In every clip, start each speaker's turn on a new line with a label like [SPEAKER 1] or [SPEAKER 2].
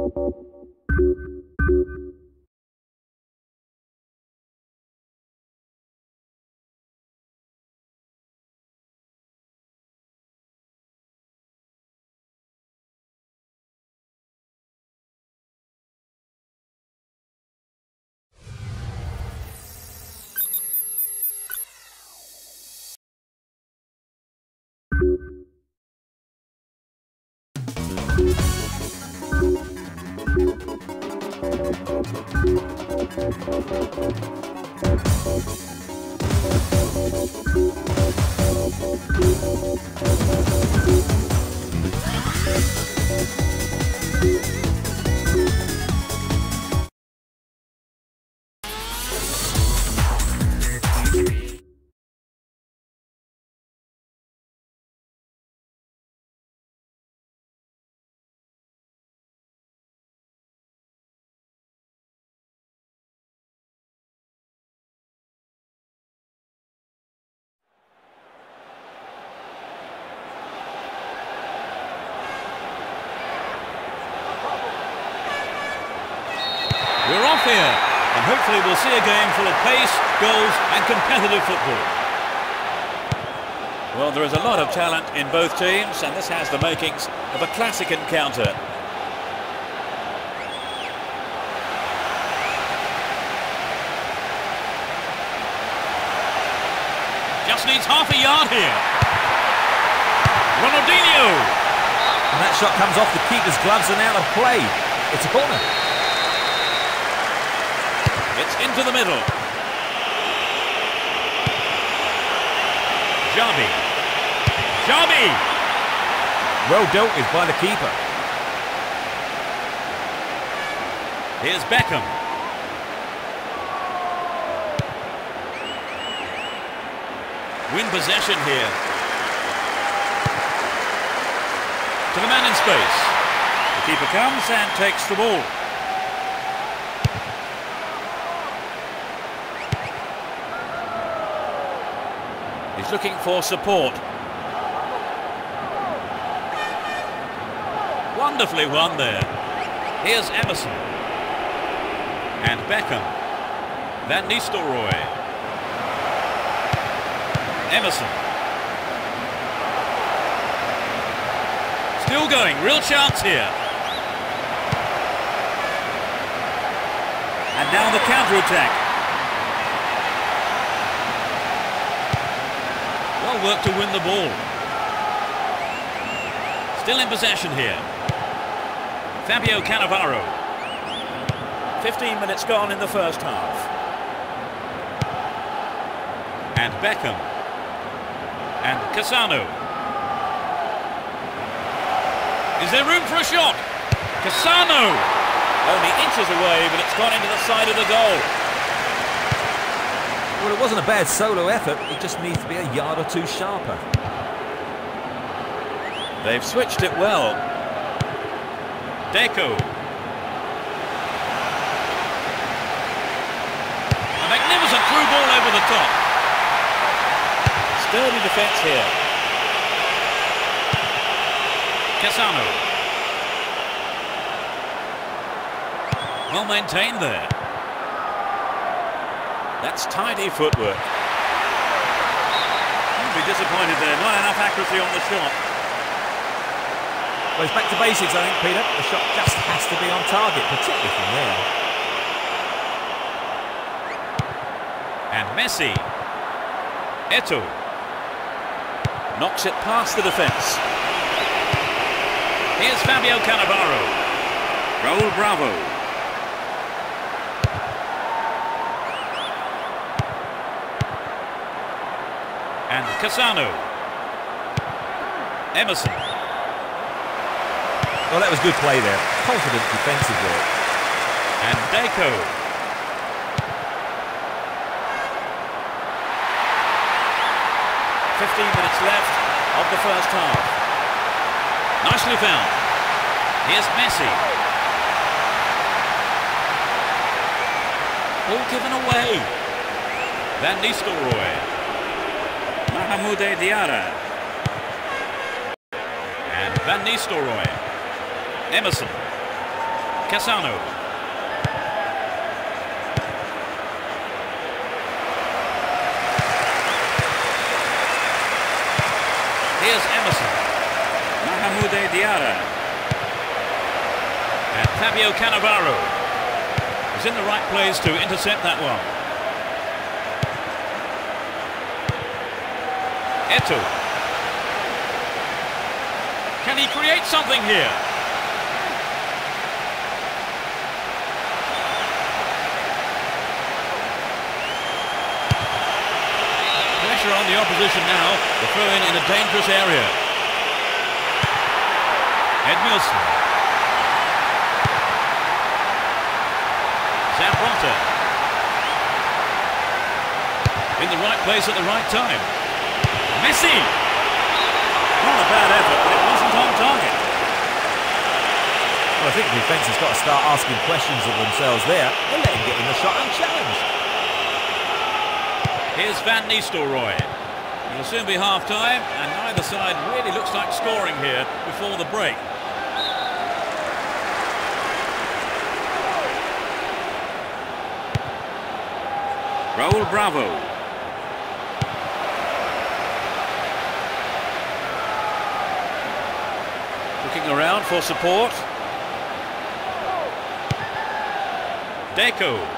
[SPEAKER 1] We're off here, and hopefully we'll see a game full of pace, goals and competitive football. Well, there is a lot of talent in both teams, and this has the makings of a classic encounter. Just needs half a yard here. Ronaldinho!
[SPEAKER 2] And that shot comes off the keeper's gloves and out of play. It's a corner.
[SPEAKER 1] It's into the middle. Xavi. Xavi!
[SPEAKER 2] Well dealt with by the keeper.
[SPEAKER 1] Here's Beckham. Win possession here. To the man in space. The keeper comes and takes the ball. He's looking for support. Wonderfully won there. Here's Emerson. And Beckham. Van Nistelrooy. Emerson. Still going, real chance here. And now the counter-attack. Well worked to win the ball. Still in possession here. Fabio Cannavaro. 15 minutes gone in the first half. And Beckham. And Cassano. Is there room for a shot? Cassano! Only inches away, but it's gone into the side of the goal.
[SPEAKER 2] Well, it wasn't a bad solo effort. It just needs to be a yard or two sharper.
[SPEAKER 1] They've switched it well. Deco. A magnificent through ball over the top. Sturdy defence here. Cassano. Well maintained there. That's tidy footwork. You'd be disappointed there. Not enough accuracy on the shot.
[SPEAKER 2] Well, it's back to basics, I think, Peter. The shot just has to be on target, particularly from there.
[SPEAKER 1] And Messi. Eto'o. Knocks it past the defence. Here's Fabio Cannavaro. Raul Bravo. And Cassano. Emerson.
[SPEAKER 2] Well, that was good play there. Confident defensive work.
[SPEAKER 1] And Deco. 15 minutes left of the first half. Nicely found. Here's Messi. All given away. Van Nistelrooy. Mahmoud Diarra. And Van Nistelrooy. Emerson. Cassano. Here's Emerson. Mahamoude Diarra. And Fabio Cannavaro is in the right place to intercept that one. Eto'o. Can he create something here? Pressure on the opposition now. The throw-in in a dangerous area. Edmilson. Zambrotta. In the right place at the right time. Messi! Not a bad effort, but it wasn't on target.
[SPEAKER 2] Well, I think the defence has got to start asking questions of themselves there. They're letting him get in the shot unchallenged.
[SPEAKER 1] Here's Van Nistelrooy. It'll soon be half-time, and neither side really looks like scoring here before the break. Raul Bravo. Looking around for support. Deco.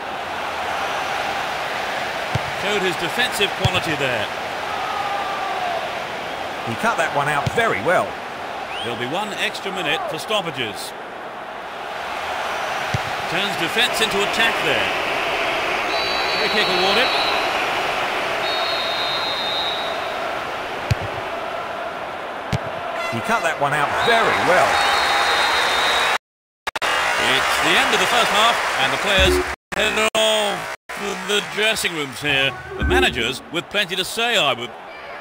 [SPEAKER 1] Showed his defensive quality there.
[SPEAKER 2] He cut that one out very well.
[SPEAKER 1] There'll be 1 extra minute for stoppages. Turns defence into attack there. Free kick awarded.
[SPEAKER 2] He cut that one out very well.
[SPEAKER 1] It's the end of the first half, and the players head off to the dressing rooms here. The managers with plenty to say, I would.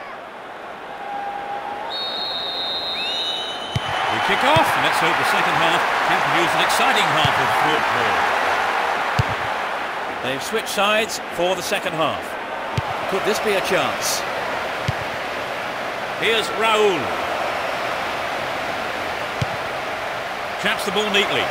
[SPEAKER 1] We kick off, and let's hope the second half can produce an exciting half of football. They've switched sides for the second half. Could this be a chance? Here's Raul. Traps the ball neatly.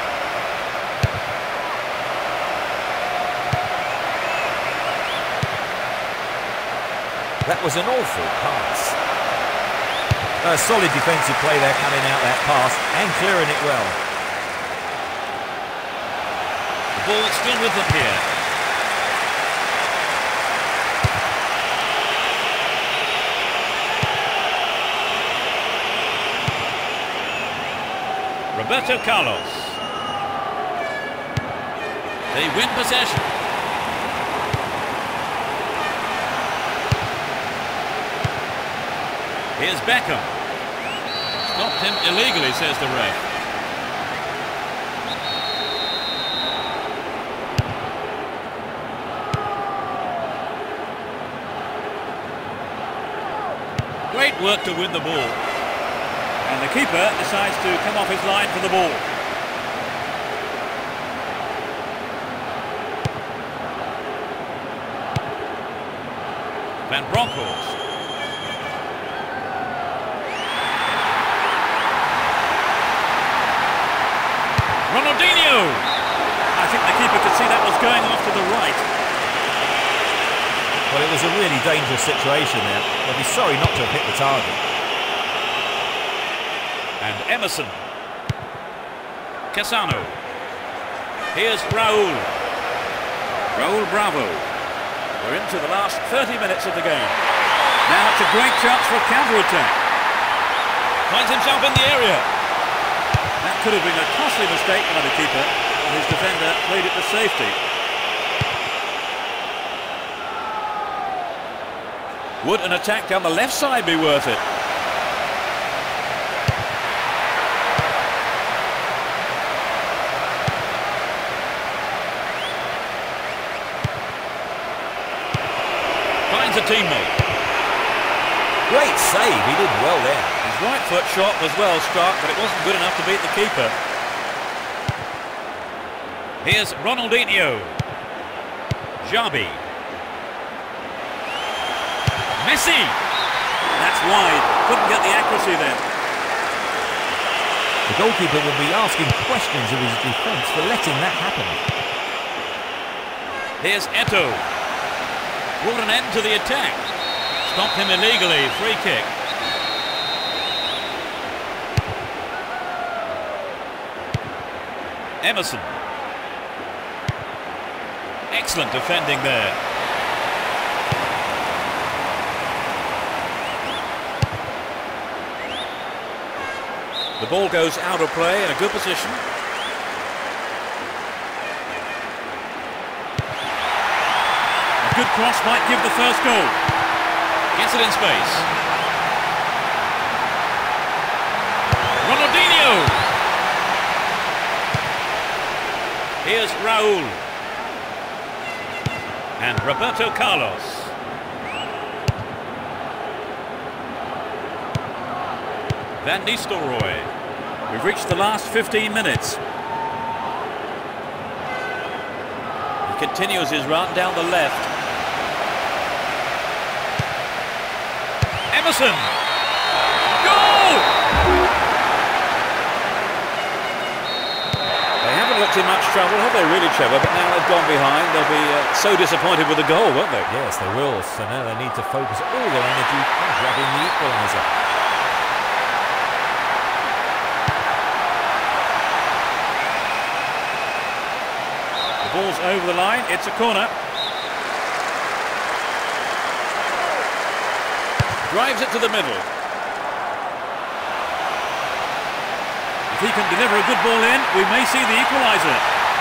[SPEAKER 2] That was an awful pass. A solid defensive play there, coming out that pass and clearing it well.
[SPEAKER 1] The ball is still with them here. Roberto Carlos. They win possession. Here's Beckham. Stopped him illegally, says the ref. Great work to win the ball. And the keeper decides to come off his line for the ball. Van Bronckhorst. Ronaldinho! I think the keeper could see that was going off to the right.
[SPEAKER 2] Well, it was a really dangerous situation there. They'll be sorry not to have hit the target.
[SPEAKER 1] And Emerson. Cassano. Here's Raul. Raul Bravo. We're into the last 30 minutes of the game. Now it's a great chance for a counter-attack. Finds himself in the area. That could have been a costly mistake by the keeper, and his defender played it to safety. Would an attack down the left side be worth it? Finds a teammate.
[SPEAKER 2] Great save, he did well there.
[SPEAKER 1] His right foot shot was well struck, but it wasn't good enough to beat the keeper. Here's Ronaldinho. Xabi. Messi! That's wide. Couldn't get the accuracy then.
[SPEAKER 2] The goalkeeper will be asking questions of his defence for letting that happen.
[SPEAKER 1] Here's Eto'o. Brought an end to the attack. Stopped him illegally. Free kick. Emerson. Excellent defending there. The ball goes out of play in a good position. A good cross might give the first goal. Gets it in space. Ronaldinho. Here's Raul. And Roberto Carlos. Van Nistelrooy. We've reached the last 15 minutes. He continues his run down the left. Emerson! Goal! They haven't looked in much trouble, have they really, Trevor? But now they've gone behind, they'll be so disappointed with the goal, won't they?
[SPEAKER 2] Yes, they will. So now they need to focus all their energy on grabbing the equaliser.
[SPEAKER 1] The ball's over the line, it's a corner. Drives it to the middle. If he can deliver a good ball in, we may see the equaliser.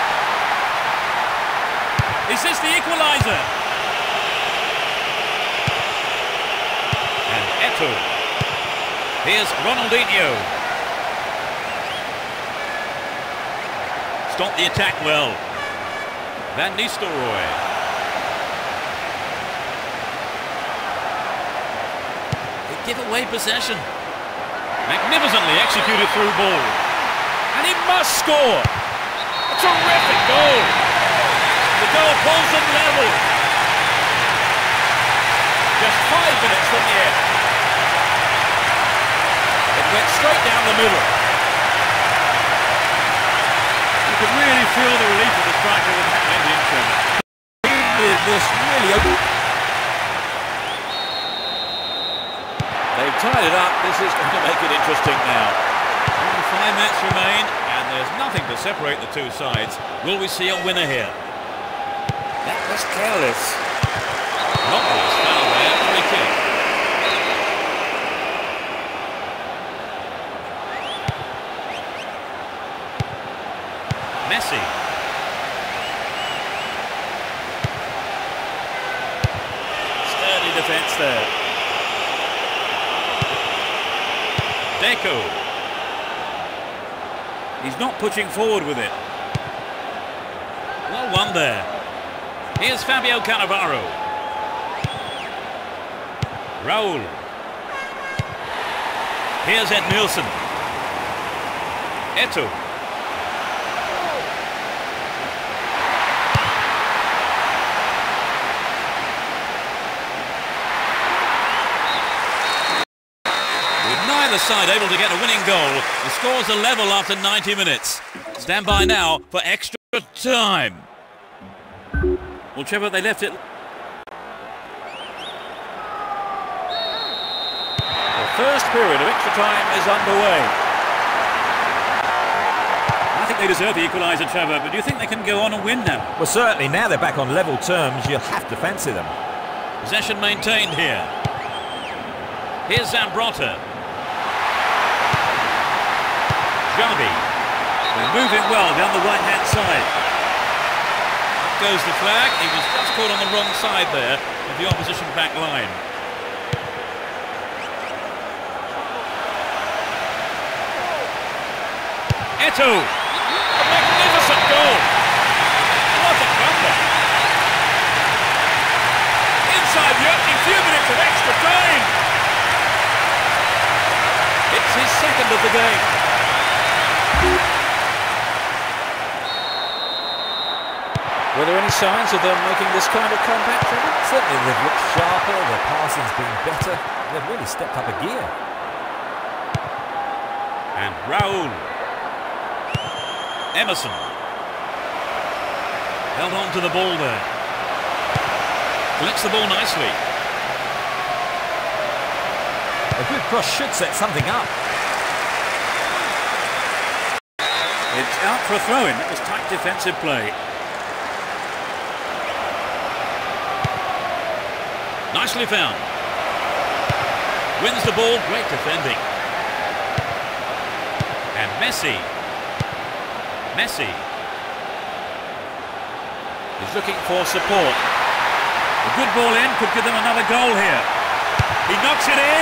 [SPEAKER 1] Is this the equaliser? And Eto'o. Here's Ronaldinho. Stop the attack well. Van Nistelrooy. They give away possession. Magnificently executed through ball. And he must score. A terrific goal. The goal pulls them level. Just 5 minutes from the end. It went straight down the middle. You could really feel the relief of the striker with that ending, Trevor.
[SPEAKER 2] This really open.
[SPEAKER 1] They've tied it up. This is going to make it interesting now. Only 5 minutes remain, and there's nothing to separate the two sides. Will we see a winner here? That was careless. Not this foul there. Free kick. Messi. Sturdy defence there. Deco. He's not pushing forward with it. Well won there. Here's Fabio Cannavaro. Raul. Here's Ed Nielsen. Eto'o. Neither side able to get a winning goal. The score's a level after 90 minutes. Stand by now for extra time. Well, Trevor, they left it. The first period of extra time is underway. I think they deserve the equaliser, Trevor, but do you think they can go on and win now?
[SPEAKER 2] Well, certainly, now they're back on level terms, you'll have to fancy them.
[SPEAKER 1] Possession maintained here. Here's Zambrotta. Xavi. They're moving well down the right-hand side. Up goes the flag. He was just caught on the wrong side there of the opposition back line. Eto'o. A magnificent goal. What a bumper. Inside the opening few minutes of extra time. It's his second of the game. Were there any signs of them making this kind of comeback, Trevor?
[SPEAKER 2] Certainly they've looked sharper, their passing's been better. They've really stepped up a gear.
[SPEAKER 1] And Raul. Emerson. Held on to the ball there. Collects the ball nicely.
[SPEAKER 2] A good cross should set something up.
[SPEAKER 1] It's out for a throw-in. That was tight defensive play. Nicely found. Wins the ball. Great defending. And Messi. He's looking for support. A good ball in could give them another goal here. He knocks it in.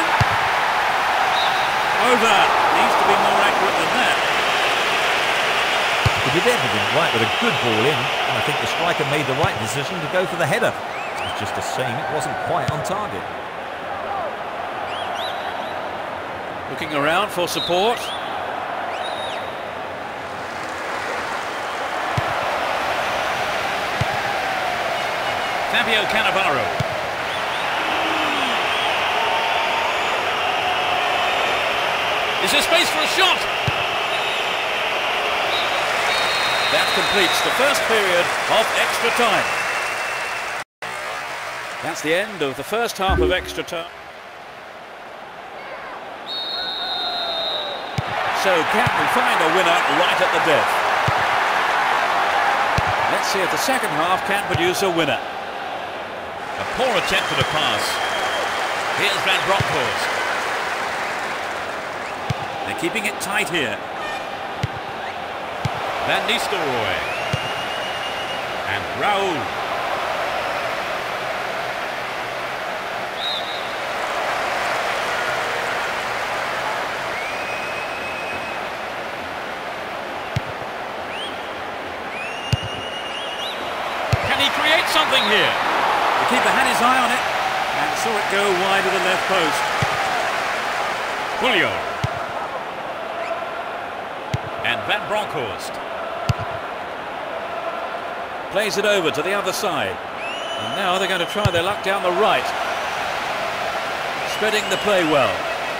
[SPEAKER 1] Over. Needs to be more accurate than that.
[SPEAKER 2] He did everything right with a good ball in, and I think the striker made the right decision to go for the header. It's just a shame it wasn't quite on target.
[SPEAKER 1] Looking around for support. Fabio Cannavaro. Is there space for a shot? That completes the first period of extra time. That's the end of the first half of extra time. So can we find a winner right at the death? Let's see if the second half can produce a winner. A poor attempt at a pass. Here's Van Bronckhorst. They're keeping it tight here. Van Nistelrooy. And Raul. Can he create something here? The keeper had his eye on it and saw it go wide of the left post. Julio. And Van Bronckhorst. Plays it over to the other side. And now they're going to try their luck down the right. Spreading the play well.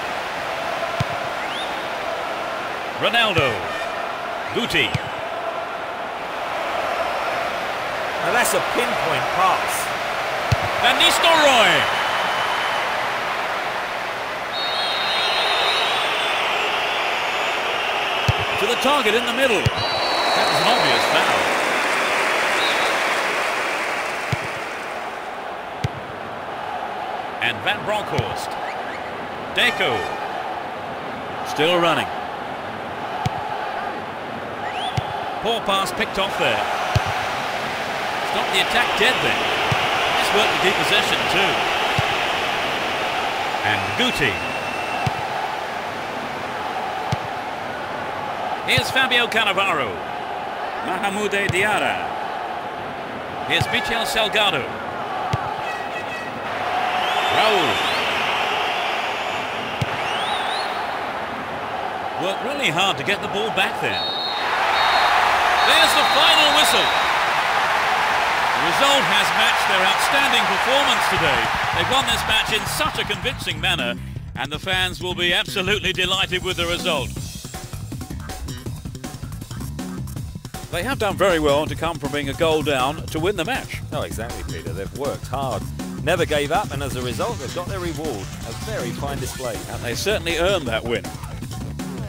[SPEAKER 1] Ronaldo. Guti.
[SPEAKER 2] Now that's a pinpoint pass.
[SPEAKER 1] Van Nistelrooy. To the target in the middle. That was an obvious foul. And Van Bronckhorst. Deco. Still running. Poor pass picked off there. Stopped the attack dead then. Nice work to keep possession too. And Guti. Here's Fabio Cannavaro. Mahmoude Diarra. Here's Michel Salgado. Raul. Worked really hard to get the ball back there. There's the final whistle. The result has matched their outstanding performance today. They've won this match in such a convincing manner, and the fans will be absolutely delighted with the result. They have done very well to come from being a goal down to win the match.
[SPEAKER 2] Oh, exactly, Peter. They've worked hard, never gave up, and as a result, they've got their reward. A very fine display.
[SPEAKER 1] And they certainly earned that win.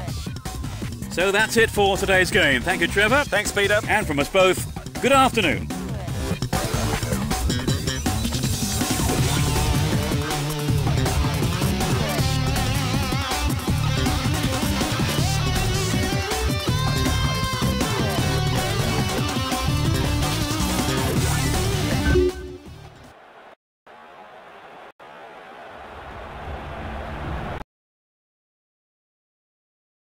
[SPEAKER 1] So that's it for today's game. Thank you, Trevor.
[SPEAKER 2] Thanks, Peter.
[SPEAKER 1] And from us both, good afternoon.